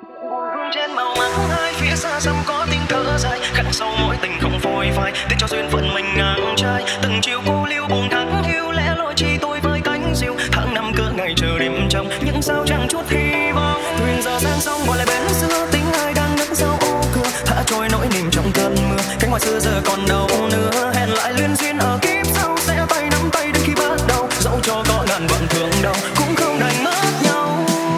Trên màu mắt hai phía xa xăm có tiếng thở dài, khắc sâu mỗi tình không phôi phai, tiếc cho duyên phận mình ngang trái. Từng chiều cô liêu buồn thắng hiu lẽ loi chi tôi với cánh diều, tháng năm cỡ ngày chờ đêm trong những sao chẳng chút hy vọng. Thuyền giờ sang sông gọi lại bến xưa, tính ai đang nức sau ô cửa, thả trôi nỗi niềm trong cơn mưa. Cánh ngoài xưa giờ còn đâu nữa, hẹn lại luyến duyên ở kiếp sau, sẽ tay nắm tay đến khi bắt đầu. Dẫu cho có ngàn vạn thương đau cũng không đành mất nhau.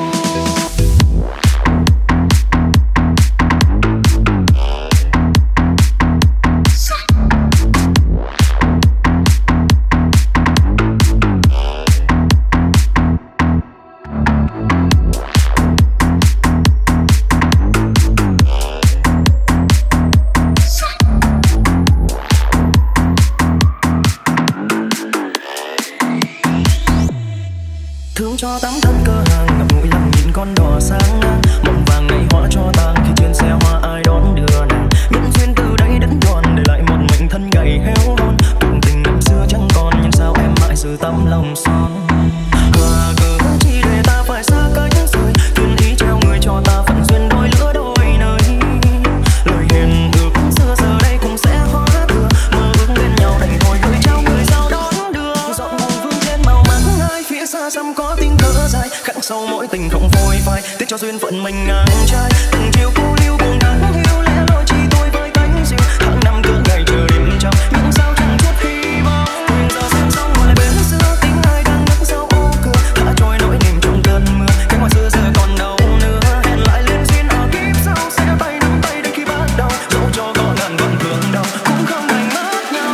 Thương cho tấm thân cơ hàng ngập ngụy lắm nhìn con đò sáng ngang, mộng vàng ngày hoa cho tàn khi trên xe hoa ai đón đưa nàng. Nhân duyên từ đây đến còn để lại một mình thân gầy héo hon, cuộc tình năm xưa chẳng còn nhưng sao em mãi giữ tấm lòng son. Hòa cớ chi để ta phải xa cách rời, tuyên ý treo người cho ta phận duyên đôi lứa đôi nơi. Lời hiền ước xưa giờ đây cũng sẽ hóa thừa, mơ ước bên nhau đành thôi gửi trao người sao đón đưa. Giọt buồn vương trên màu mắt hai phía xa xăm có tiếng thở dài, khắc sâu mỗi tình không phôi phai, tiếc cho duyên phận mình ngang trái. Từng chiều cô liêu buồn thắng hiu lẽ loi chi tôi với cánh diều, tháng năm cỡ ngày chờ đêm trong những sao chẳng chút hy vọng. Thuyền giờ sang sông gọi lại bến xưa, tính ai đang nức sau ô cửa, thả trôi nỗi niềm trong cơn mưa. Cánh ngoài xưa giờ còn đâu nữa, hẹn lại liên duyên ở kiếp sau, sẽ tay nắm tay đến khi bắt đầu. Dẫu cho có ngàn vạn thương đau cũng không đành mất nhau.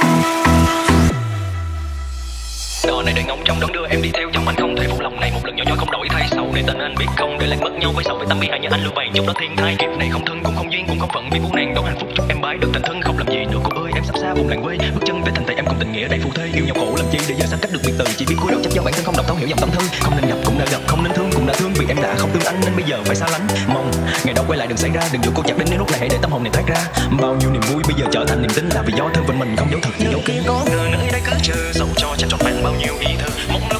Đò này đợi ngóng trong đón đưa em đi theo, trong anh không thể phụ lòng này một lần nhỏ nhoi không đổi thay. Sau này tên anh biết không, để lại mất nhau với sầu với tâm bị hai nhà anh lừa vàng chúc đó thiên thai. Kiếp này không thân cũng không duyên cũng không phận, vì vô nàng đón hạnh phúc chúc em bái được thành thân. Không làm gì nữa cô ơi, em sắp xa vùng làng quê, bước chân về thành thị em cùng tình nghĩa đầy phù thê. Yêu nhau khổ làm chi để giờ xa cách được biệt từ, chỉ biết cúi đầu chấp giao bản thân không đọc thấu hiểu dòng tâm thư. Không nên gặp cũng đã gặp, không nên thương cũng đã thương, vì em đã không thương anh nên bây giờ phải xa lánh. Mong ngày đâu quay lại đừng xảy ra, đừng dụ cô chặt đến lúc này hãy để tâm hồn này thoát ra. Bao nhiêu niềm vui bây giờ trở thành niềm tin là vì do thân phận mình không dấu thật nhưng dấu kia có người nơi đây cứ chờ, dẫu cho chẳng trọn vẹn bao nhiêu ý thơ mong